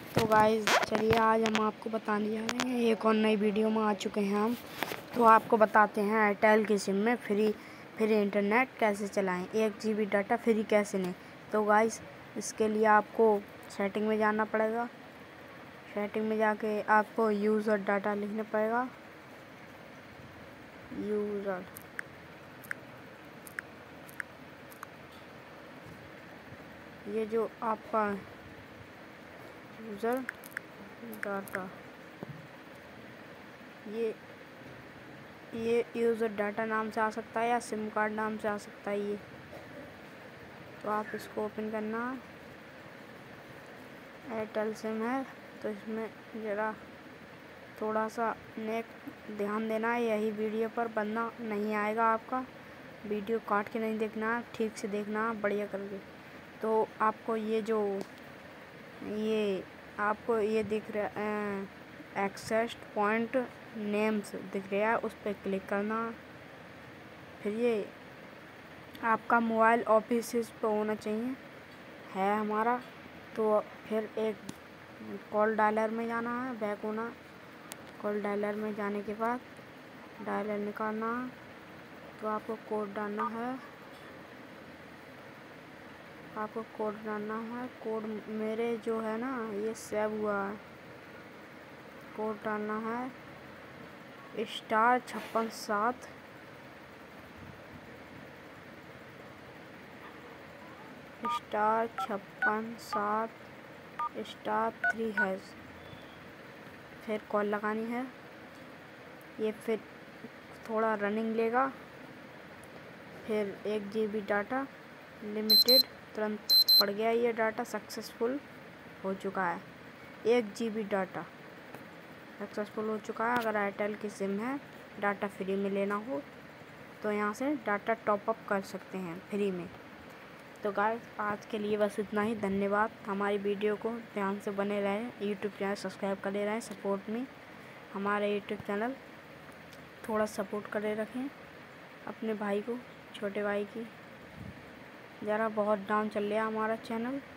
तो गाइस चलिए आज हम आपको बताने जा रहे हैं, एक और नई वीडियो में आ चुके हैं हम। तो आपको बताते हैं एयरटेल की सिम में फ्री इंटरनेट कैसे चलाएं, 1 GB डाटा फ्री कैसे लें। तो गाइस इसके लिए आपको सेटिंग में जाना पड़ेगा। सेटिंग में जाके आपको यूज़र डाटा लिखना पड़ेगा। यूज़र ये जो आपका यूज़र डाटा ये यूज़र डाटा नाम से आ सकता है या सिम कार्ड नाम से आ सकता है। ये तो आप इसको ओपन करना है। एयरटेल सिम है तो इसमें ज़रा थोड़ा सा ध्यान देना है यही वीडियो पर, वरना नहीं आएगा आपका। वीडियो काट के नहीं देखना है, ठीक से देखना है बढ़िया करके। तो आपको ये दिख रहा है एक्सेस पॉइंट नेम्स दिख रहा है, उस पर क्लिक करना। फिर ये आपका मोबाइल ऑफिस पे होना चाहिए, है हमारा। तो फिर एक कॉल डायलर में जाना है, बैक होना। कॉल डायलर में जाने के बाद डायलर निकालना है, तो आपको कोड डालना है। कोड मेरे जो है ना ये सेव हुआ है। कोड डालना है *56 *56*3#। फिर कॉल लगानी है। ये फिर थोड़ा रनिंग लेगा। फिर 1 GB डाटा लिमिटेड तुरंत पड़ गया। ये डाटा सक्सेसफुल हो चुका है। 1 GB डाटा सक्सेसफुल हो चुका है। अगर एयरटेल की सिम है, डाटा फ्री में लेना हो तो यहाँ से डाटा टॉप अप कर सकते हैं फ्री में। तो गाइस आज के लिए बस इतना ही। धन्यवाद। हमारी वीडियो को ध्यान से बने रहें। यूट्यूब चैनल सब्सक्राइब करे रहें। सपोर्ट में हमारे यूट्यूब चैनल थोड़ा सपोर्ट करे रखें अपने भाई को, छोटे भाई की। ज़रा बहुत डाउन चल रहा है हमारा चैनल।